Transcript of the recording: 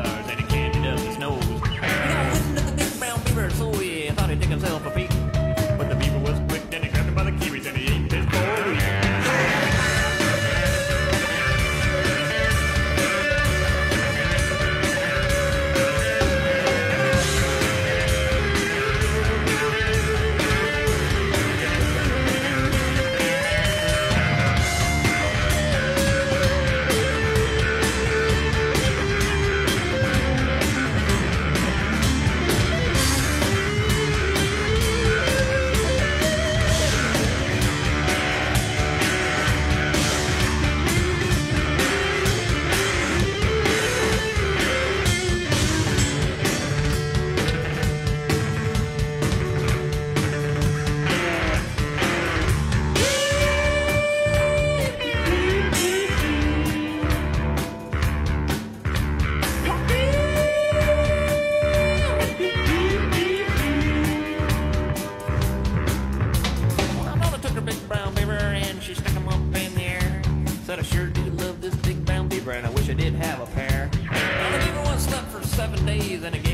stars and he candied up his nose. He got wind of the big brown beaver, so he thought he'd take himself a peek. But the beaver was quick, then he grabbed him by the kiwis and he ate his whole week. Said I sure do love this big brown beaver and I wish I did have a pair. Now the beaver was stuck for 7 days and it